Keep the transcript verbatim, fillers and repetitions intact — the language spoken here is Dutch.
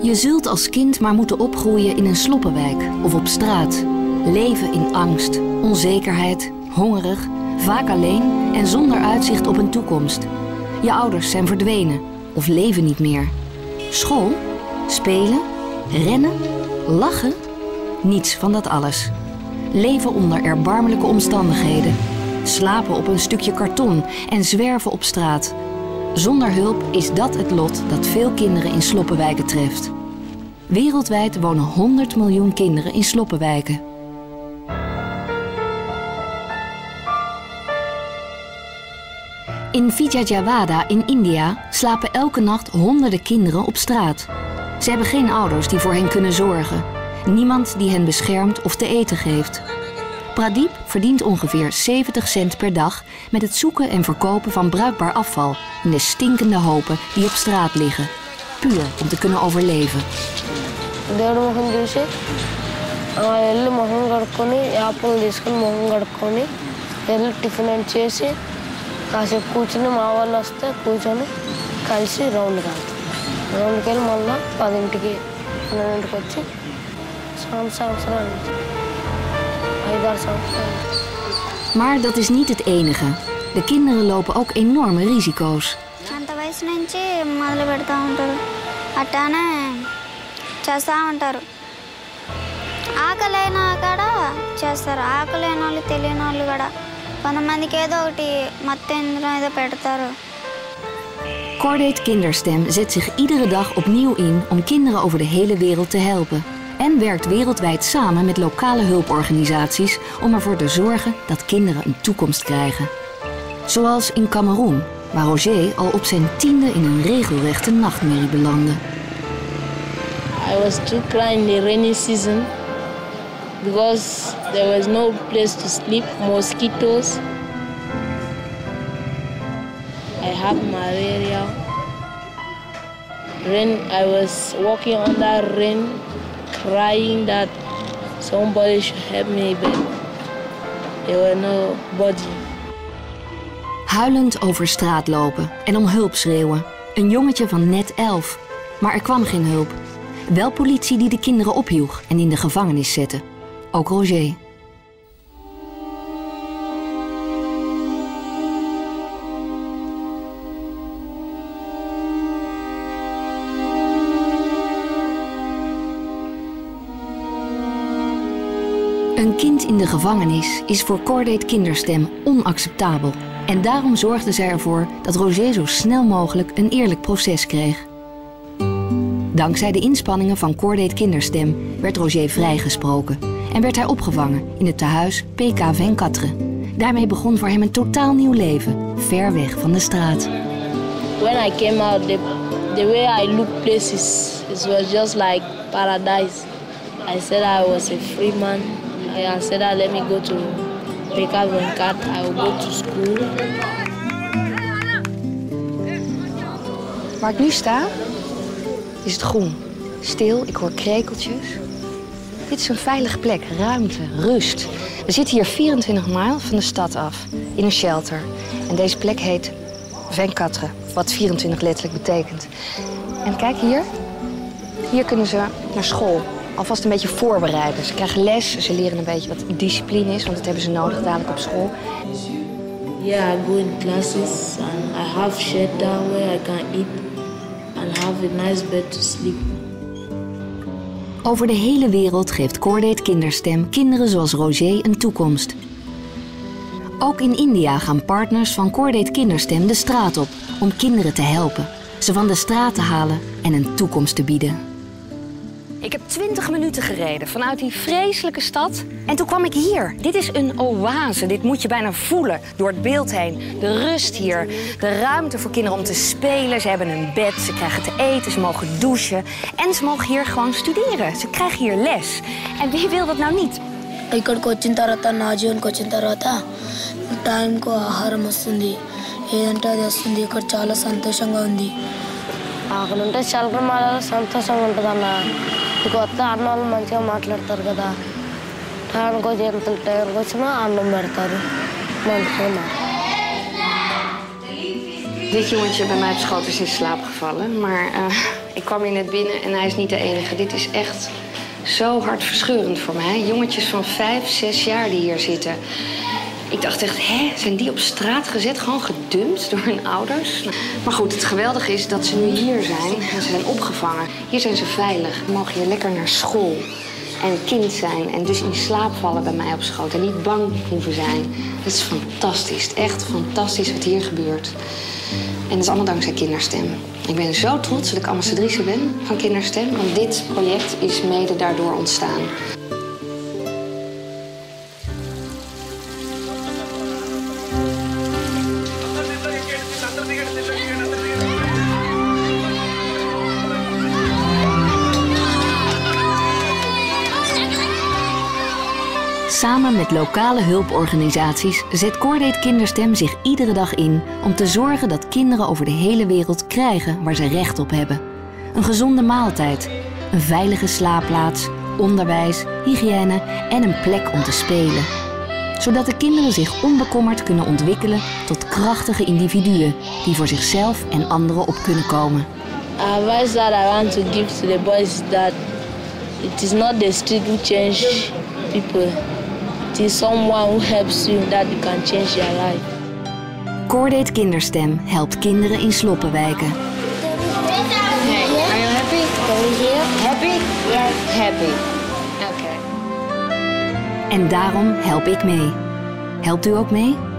Je zult als kind maar moeten opgroeien in een sloppenwijk of op straat. Leven in angst, onzekerheid, hongerig, vaak alleen en zonder uitzicht op een toekomst. Je ouders zijn verdwenen of leven niet meer. School? Spelen? Rennen? Lachen? Niets van dat alles. Leven onder erbarmelijke omstandigheden. Slapen op een stukje karton en zwerven op straat. Zonder hulp is dat het lot dat veel kinderen in sloppenwijken treft. Wereldwijd wonen honderd miljoen kinderen in sloppenwijken. In Vijayawada in India slapen elke nacht honderden kinderen op straat. Ze hebben geen ouders die voor hen kunnen zorgen. Niemand die hen beschermt of te eten geeft. Pradeep verdient ongeveer zeventig cent per dag met het zoeken en verkopen van bruikbaar afval in de stinkende hopen die op straat liggen. Puur om te kunnen overleven. Maar dat is niet het enige. De kinderen lopen ook enorme risico's. అంత వయసు నుంచి మొదలు పెడతా ఉంటారు అట్లానే చేస్తూ ఉంటారు ఆకలైనా కూడా చేస్తారు ఆకలేని వాళ్ళు తెలియని వాళ్ళు కూడా కొంతమందికి ఏదో ఒకటి మత్తేంద్రం ఏదో పెడతారు. Cordate Kinderstem zet zich iedere dag opnieuw in om kinderen over de hele wereld te helpen. En werkt wereldwijd samen met lokale hulporganisaties om ervoor te zorgen dat kinderen een toekomst krijgen. Zoals in Kameroen, waar Roger al op zijn tiende in een regelrechte nachtmerrie belandde. I was too cry in the rainy season because there was no place to sleep, mosquitoes. I have malaria. Rain, I was walking under rain, crying that somebody should help me, but there was nobody. Huilend over straat lopen en om hulp schreeuwen. Een jongetje van net elf. Maar er kwam geen hulp. Wel politie die de kinderen opjoeg en in de gevangenis zette. Ook Roger. Een kind in de gevangenis is voor Cordate Kinderstem onacceptabel. En daarom zorgde zij ervoor dat Roger zo snel mogelijk een eerlijk proces kreeg. Dankzij de inspanningen van Cordate Kinderstem werd Roger vrijgesproken en werd hij opgevangen in het tehuis P K Venkatre. Daarmee begon voor hem een totaal nieuw leven, ver weg van de straat. When I came out, the, the way I looked places, it was just like paradise. I said I was a free man. I said that let me go to P K Venkatre. I will go to school. Waar ik nu sta, is het groen. Stil, ik hoor krekeltjes. Dit is een veilige plek, ruimte, rust. We zitten hier vierentwintig mijl van de stad af, in een shelter. En deze plek heet Venkatre, wat vierentwintig letterlijk betekent. En kijk hier, hier kunnen ze naar school. Alvast een beetje voorbereiden. Ze krijgen les, ze leren een beetje wat discipline is, want dat hebben ze nodig dadelijk op school. Yeah, I go in classes and I have shelter where I can eat and have a nice bed to sleep. Over de hele wereld geeft Cordate Kinderstem kinderen zoals Roger een toekomst. Ook in India gaan partners van Cordate Kinderstem de straat op om kinderen te helpen, ze van de straat te halen en een toekomst te bieden. Ik heb twintig minuten gereden vanuit die vreselijke stad. En toen kwam ik hier. Dit is een oase. Dit moet je bijna voelen door het beeld heen. De rust hier. De ruimte voor kinderen om te spelen. Ze hebben een bed. Ze krijgen te eten. Ze mogen douchen. En ze mogen hier gewoon studeren. Ze krijgen hier les. En wie wil dat nou niet? ఇక్కడికి వచ్చిన తర్వాత నా జీవన్కి వచ్చిన తర్వాత టైంకు ఆహారం వస్తుంది ఏదంటే అది వస్తుంది ఇక్కడ చాలా సంతోషంగా ఉంది అక్కడ ఉంటే షెల్టర్ మాలలో సంతోషంగా ఉంటుందన్న ఇక వస్తే అన్న వాళ్ళు మంచిగా మాట్లాడతారు కదా టైంకి వచ్చి ఎంత టైంకి వచ్చినా అన్నం పెడతారు మంచిగా. Dit jongetje bij mij op schoot is in slaap gevallen, maar uh, Ik kwam hier net binnen en hij is niet de enige. Dit is echt zo hartverscheurend voor mij. Jongetjes van vijf, zes jaar die hier zitten. Ik dacht echt, hè, zijn die op straat gezet? Gewoon gedumpt door hun ouders? Maar goed, het geweldige is dat ze nu hier zijn en ze zijn opgevangen. Hier zijn ze veilig. Ze mogen hier lekker naar school en kind zijn en dus in slaap vallen bij mij op schoot en niet bang hoeven zijn. Dat is fantastisch, echt fantastisch wat hier gebeurt. En dat is allemaal dankzij Kinderstem. Ik ben zo trots dat ik ambassadrice ben van Kinderstem, want dit project is mede daardoor ontstaan. Samen met lokale hulporganisaties zet Cordate Kinderstem zich iedere dag in om te zorgen dat kinderen over de hele wereld krijgen waar ze recht op hebben. Een gezonde maaltijd, een veilige slaapplaats, onderwijs, hygiëne en een plek om te spelen. Zodat de kinderen zich onbekommerd kunnen ontwikkelen tot krachtige individuen die voor zichzelf en anderen op kunnen komen. Advice that I want to give to the boys is that it is not the street who change people. It is someone who helps you that you can change your life. Cordate Kinderstem helpt kinderen in sloppenwijken. Hey, are you happy? Happy? Yes. Happy. En daarom help ik mee. Helpt u ook mee?